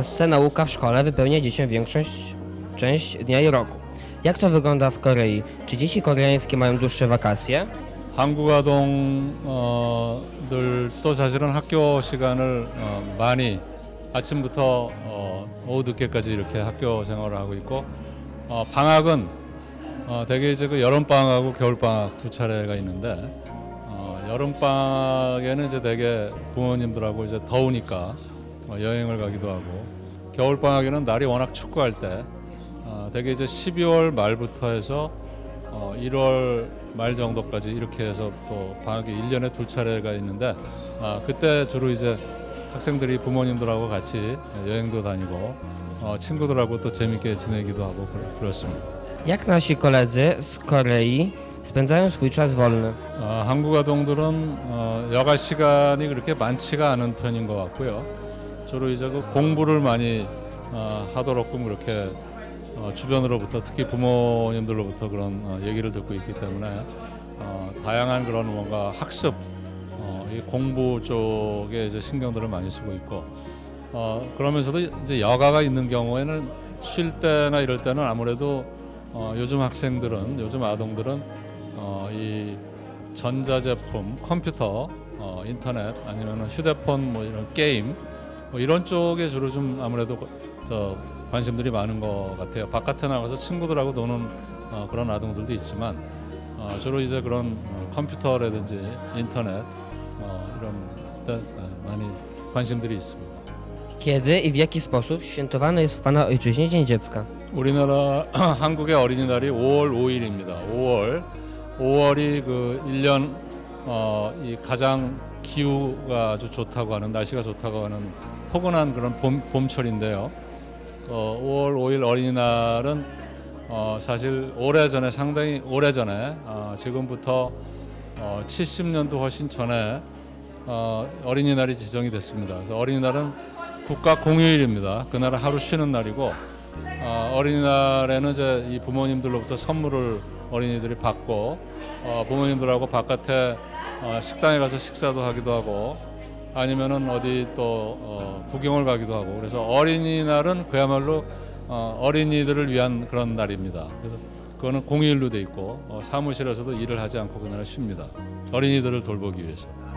Polsce nauka w szkole wypełnia dzieciom część dnia i roku. Jak to wygląda w Korei? Czy dzieci koreańskie mają dłuższe wakacje? 한국 아동들도 사실은 학교 시간을 많이 아침부터 오후 늦게까지 이렇게 학교 생활을 하고 있고 방학은 대개 이제 그 여름 방학하고 겨울 방학 두 차례가 있는데 여름 방학에는 이제 대개 부모님들하고 이제 더우니까 여행을 가기도 하고 겨울 방학에는 날이 워낙 춥고 할 때 대개 이제 12월 말부터 해서 1월 말 정도까지 이렇게 해서 또 방학이 1년에 두 차례가 있는데 그때 주로 이제 학생들이 부모님들하고 같이 여행도 다니고 친구들하고 또 재밌게 지내기도 하고 그렇습니다. Jak nasi koledzy z Korei spędzają swój czas wolny? 한국 아동들은 여가 시간이 그렇게 많지가 않은 편인 것 같고요. 주로 이제 그 공부를 많이 하도록끔 그렇게 주변으로부터 특히 부모님들로부터 그런 얘기를 듣고 있기 때문에 다양한 그런 뭔가 학습, 이 공부 쪽에 이제 신경들을 많이 쓰고 있고 그러면서도 이제 여가가 있는 경우에는 쉴 때나 이럴 때는 아무래도 요즘 학생들은 요즘 아동들은 이 전자제품, 컴퓨터, 인터넷 아니면 휴대폰 뭐 이런 게임 뭐 이런 쪽에 주로 좀 아무래도 관심들이 많은 것 같아요. 바깥에 나가서 친구들하고 노는 그런 아동들도 있지만 주로 이제 그런 컴퓨터라든지 인터넷 이런 데 많이 관심들이 있습니다. Kiedy i w jaki sposób świętowany jest w Pana ojczyźnie Dzień Dziecka? 우리나라 한국의 어린이날이 5월 5일입니다. 5월이 그 1년 이 가장 기후가 아주 좋다고 하는 날씨가 좋다고 하는 포근한 그런 봄철인데요. 5월 5일 어린이날은 사실 오래전에 상당히 오래전에 지금부터 70년도 훨씬 전에 어린이날이 지정이 됐습니다. 그래서 어린이날은 국가 공휴일입니다. 그날은 하루 쉬는 날이고 어린이날에는 이제 이 부모님들로부터 선물을 어린이들이 받고 부모님들하고 바깥에 식당에 가서 식사도 하기도 하고 아니면은 어디 또 구경을 가기도 하고 그래서 어린이날은 그야말로 어린이들을 위한 그런 날입니다. 그래서 그거는 공휴일로 돼 있고 사무실에서도 일을 하지 않고 그날은 쉽니다. 어린이들을 돌보기 위해서.